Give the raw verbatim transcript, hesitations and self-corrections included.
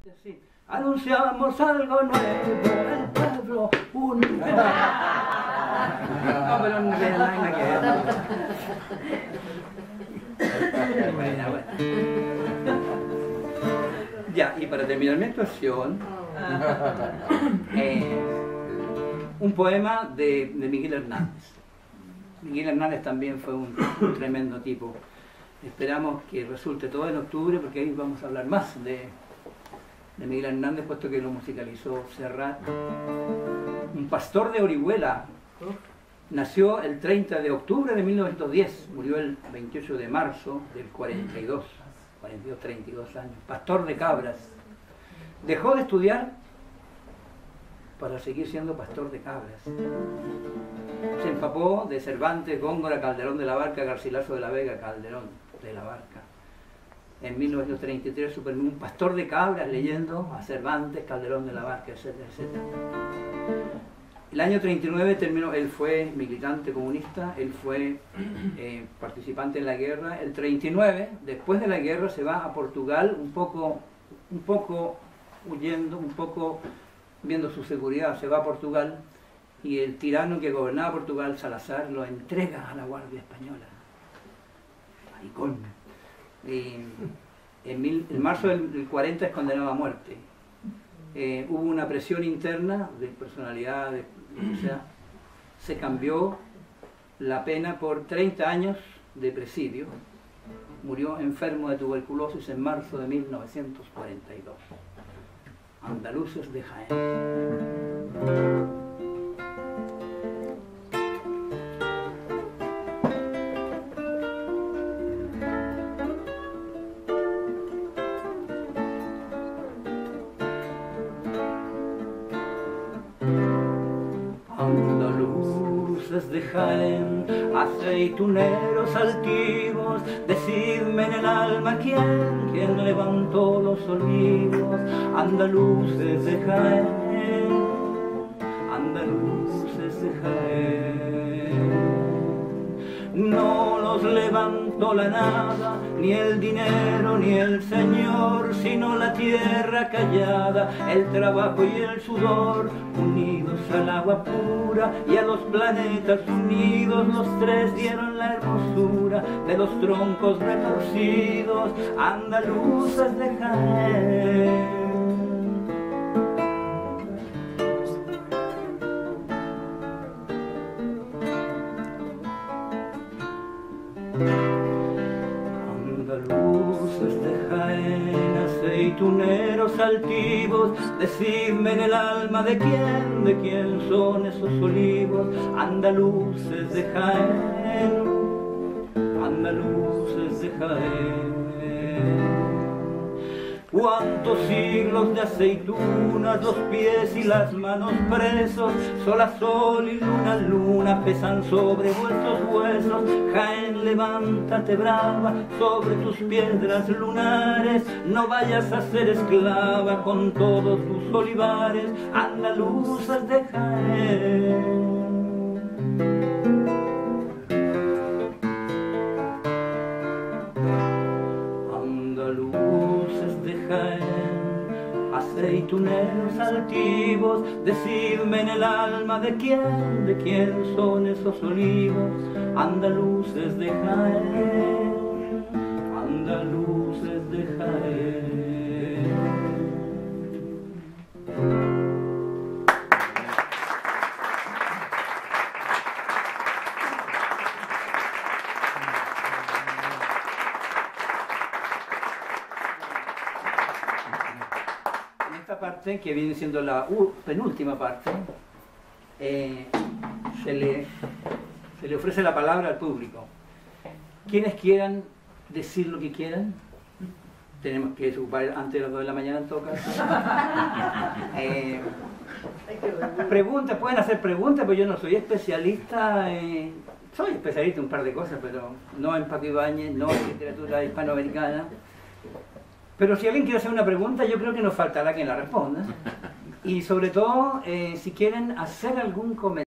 Sí. Anunciamos algo nuevo, el pueblo unido. No, pero no tiene nada que ver. Bueno, bueno. Ya, y para terminar mi actuación, eh, un poema de, de Miguel Hernández. Miguel Hernández también fue un, un tremendo tipo. Esperamos que resulte todo en octubre, porque ahí vamos a hablar más de, de Miguel Hernández, puesto que lo musicalizó Serrat. Un pastor de Orihuela. Nació el treinta de octubre de mil novecientos diez, murió el veintiocho de marzo del cuarenta y dos, cuarenta y dos, treinta y dos años. Pastor de cabras. Dejó de estudiar para seguir siendo pastor de cabras. Se empapó de Cervantes, Góngora, Calderón de la Barca, Garcilaso de la Vega, Calderón de la Barca. En mil novecientos treinta y tres superó un pastor de cabras leyendo a Cervantes, Calderón de la Barca, etcétera, etcétera. El año treinta y nueve terminó, él fue militante comunista, él fue eh, participante en la guerra. El treinta y nueve, después de la guerra, se va a Portugal un poco, un poco huyendo, un poco viendo su seguridad, se va a Portugal y el tirano que gobernaba Portugal, Salazar, lo entrega a la Guardia Española. Maricón. Y en, mil, en marzo del cuarenta es condenado a muerte. Eh, hubo una presión interna de personalidad, de, o sea, se cambió la pena por treinta años de presidio. Murió enfermo de tuberculosis en marzo de mil novecientos cuarenta y dos. Andaluces de Jaén. Andaluces de Jaén, aceituneros altivos, decidme en el alma quién, quién levantó los olivos. Andaluces de Jaén, andaluces de Jaén. No los levantó la nada, ni el dinero ni el señor, sino la tierra callada, el trabajo y el sudor, unidos al agua pura y a los planetas unidos. Los tres dieron la hermosura de los troncos retorcidos. Andaluces de Jaén. Andaluces de Jaén, aceituneros altivos, decidme en el alma de quién, de quién son esos olivos. Andaluces de Jaén, andaluces de Jaén. Cuántos siglos de aceitunas, los pies y las manos presos, sol a sol y luna a luna pesan sobre vuestros huesos. Jaén, levántate brava sobre tus piedras lunares, no vayas a ser esclava con todos tus olivares. Andaluces de Jaén. Aceituneros altivos, decidme en el alma de quién, de quién son esos olivos. Andaluces de Jaén, andaluces de Jaén. Parte, que viene siendo la uh, penúltima parte, eh, se, le, se le ofrece la palabra al público. Quienes quieran decir lo que quieran, tenemos que desocupar antes de las dos de la mañana en todo caso. Eh, preguntas, pueden hacer preguntas, pero yo no soy especialista, eh, soy especialista en un par de cosas, pero no en Paco Ibáñez, no en literatura hispanoamericana. Pero si alguien quiere hacer una pregunta, yo creo que nos faltará quien la responda. Y sobre todo, eh, si quieren hacer algún comentario.